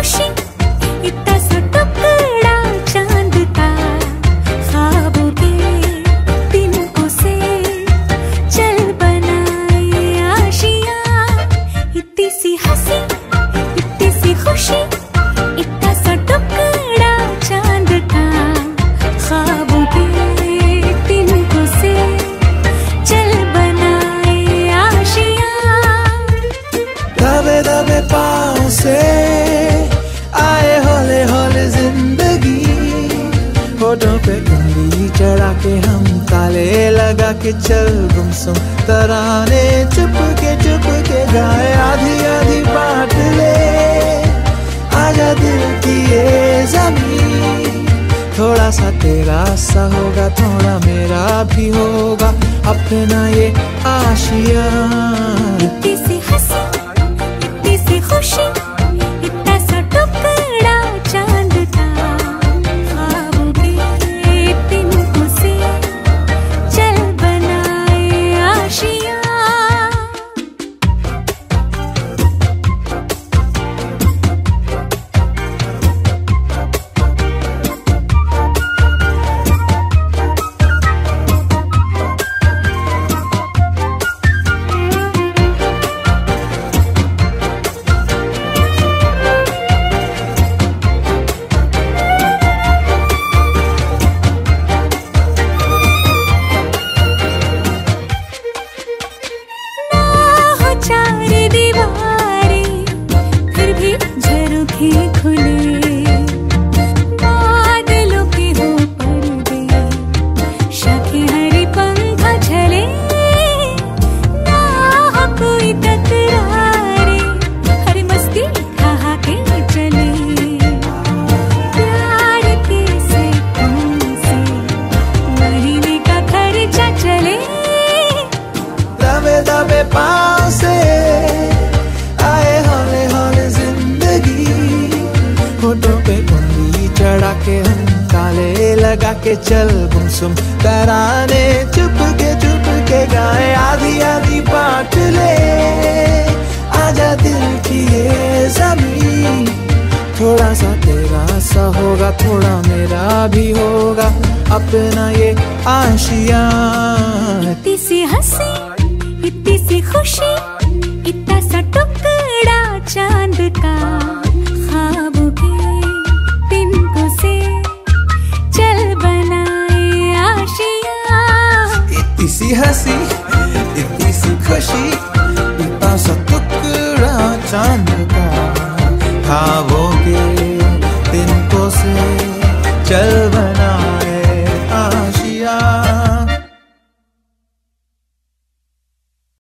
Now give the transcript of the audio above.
खुशी, इतना सा टुकड़ा चांद का, ख्वाबों के तिनकों से चल बनाए आशियां। इतनी सी हंसी, इतनी सी खुशी, इतना सा टुकड़ा चांद का, ख्वाबों के तिनकों से चल बनाए आशियां। दबे दबे पाँव से आए हौले हौले जिंदगी, होठों पे उंगली चढ़ा के हम ताले लगा के चल गुमसुम तराने चुप के गाए। आधी आधी बांट ले आजा दिल की ये ज़मीं, थोड़ा सा तेरा सा होगा, थोड़ा मेरा भी होगा अपना ये आशियां। इतनी सी हंसी, इतनी सी खुशी, इतना सा टुकड़ा चांद का, ख्वाबों के तिनकों से चल बनाए आशियां। चार दीवारें फिर भी झरोखे खुले, बादलों के हो पर्दे, शाखें हरी पंख झले, ना हो कोई तकरारे, हर मस्ती खा के चले। प्यार के सैकों से महीने का खर्चा चले। दबे दबे पाँव से आए हौले हौले जिंदगी, होठों पे उंगली चढ़ा के हम ताले लगा के चल गुमसुम तराने चुप के गाए। आधी आधी बांट ले आजा दिल की ये ज़मीं, थोड़ा सा तेरा सा होगा, थोड़ा मेरा भी होगा अपना ये आशियां। इतनी सी हंसी, इतनी सी खुशी, इतना सा टुकड़ा चांद का, ख्वाबों के तिनकों से चल बनाए आशियां। इतनी सी हंसी, इतनी सी खुशी, इतना सा टुकड़ा चांद का, ख्वाबों के तिनकों से चल बनाए